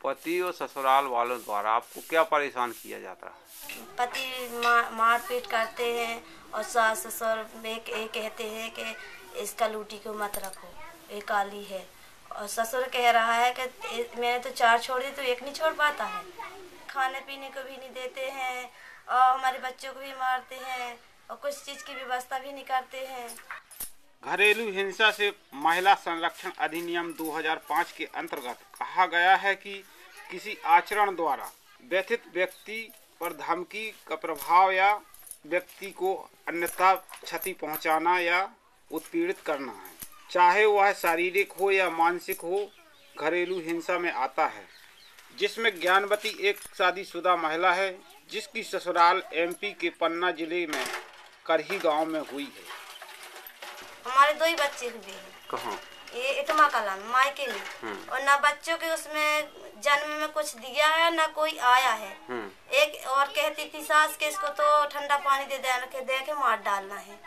पति और ससुराल वालों द्वारा आपको क्या परेशान किया जाता है? पति मारपीट करते हैं और सास ससुर ये कहते हैं कि इसका लूटी को मत रखो, ये काली है। और ससुर कह रहा है कि मैंने तो 4 छोड़ दी तो एक नहीं छोड़ पाता है। खाने पीने को भी नहीं देते हैं और हमारे बच्चों को भी मारते हैं और कुछ चीज़ की व्यवस्था भी नहीं करते हैं। घरेलू हिंसा से महिला संरक्षण अधिनियम 2005 के अंतर्गत कहा गया है कि किसी आचरण द्वारा व्यथित व्यक्ति पर धमकी का प्रभाव या व्यक्ति को अन्यथा क्षति पहुंचाना या उत्पीड़ित करना है, चाहे वह शारीरिक हो या मानसिक हो, घरेलू हिंसा में आता है। जिसमें ज्ञानवती एक शादीशुदा महिला है जिसकी ससुराल MP के पन्ना जिले में करही गांव में हुई है। हमारे 2 ही बच्चे हुए हैं। कहाँ? ये इटमा कला मायके में, और ना बच्चों के उसमें जन्म में कुछ दिया है ना कोई आया है। एक और कहती थी सास के इसको तो ठंडा पानी दे के मार डालना है।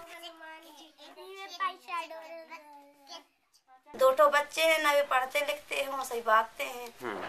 2 बच्चे हैं, ना वे पढ़ते लिखते हैं, वो सही भागते हैं।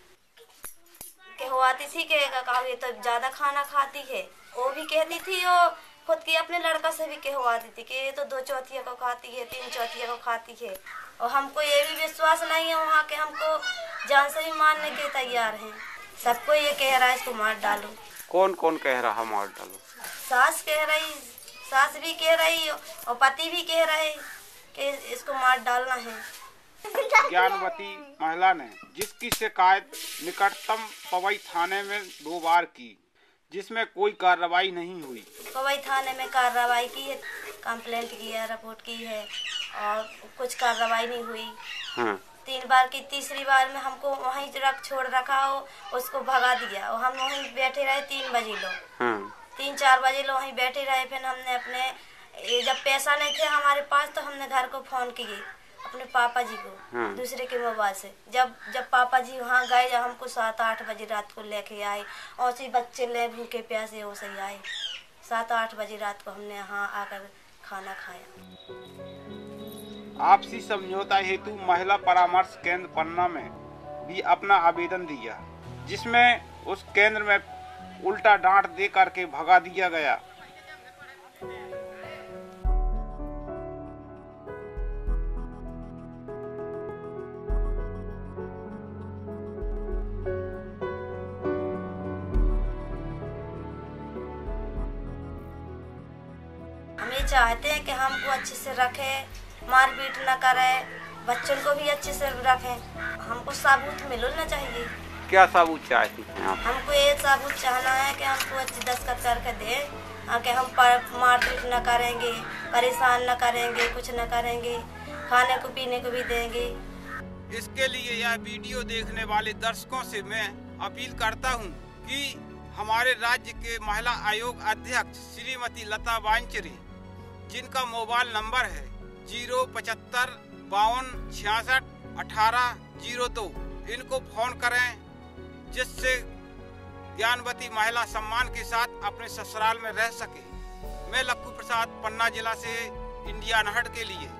कहवाती थी कि ये तो ज्यादा खाना खाती है। वो भी कहती थी और खुद की अपने लड़का से भी कहवाती थी कि ये तो 2 चौथिया को खाती है, 3 चौथिया को खाती है। और हमको ये भी विश्वास नहीं है वहाँ के, हमको जान से भी मारने के तैयार हैं। सबको ये कह रहा है इसको मार डालो। कौन कौन कह रहा मार डालो? सास कह रही, सास भी कह रही और पति भी कह रहे कि इसको मार डालना है। ज्ञानवती महिला ने जिसकी शिकायत निकटतम पवई थाने में 2 बार की, जिसमें कोई कार्रवाई नहीं हुई। पवई थाने में कार्रवाई की है, कंप्लेंट की है, रिपोर्ट की है और कुछ कार्रवाई नहीं हुई। 3 बार की, तीसरी बार में हमको वहीं छोड़ रखा हो, उसको भगा दिया और हम वहीं बैठे रहे 3 बजे लोग, 3-4 बजे लोग वहीं बैठे रहे। फिर हमने अपने जब पैसा नहीं थे हमारे पास तो हमने घर को फोन किए अपने पापा जी को दूसरे के मोबाइल से। जब पापा जी वहाँ गए, जब हमको 7-8 बजे रात को लेके आए और उसी बच्चे ले भूखे प्यासे वो सही आए। 7-8 बजे रात को हमने यहाँ आकर खाना खाया। आपसी समझौता हेतु महिला परामर्श केंद्र पन्ना में भी अपना आवेदन दिया, जिसमें उस केंद्र में उल्टा डांट दे करके भगा दिया गया। हम ये चाहते हैं कि हमको अच्छे से रखें, मारपीट न करें, बच्चों को भी अच्छे से रखें। हमको सबूत मिलना चाहिए। क्या सबूत चाहती हैं आप? हमको ये सबूत चाहना है कि हमको अच्छी दस्तखत करके दें कि हम मारपीट न करेंगे, परेशान न करेंगे, कुछ न करेंगे, खाने को पीने को भी देंगे। इसके लिए यह वीडियो देखने वाले दर्शकों से मैं अपील करता हूं कि हमारे राज्य के महिला आयोग अध्यक्ष श्रीमती लता वांचरी, जिनका मोबाइल नंबर है 075 52 66 18 02, इनको फोन करें, जिससे ज्ञानवती महिला सम्मान के साथ अपने ससुराल में रह सके। मैं लखू प्रसाद, पन्ना जिला से इंडिया नहट के लिए।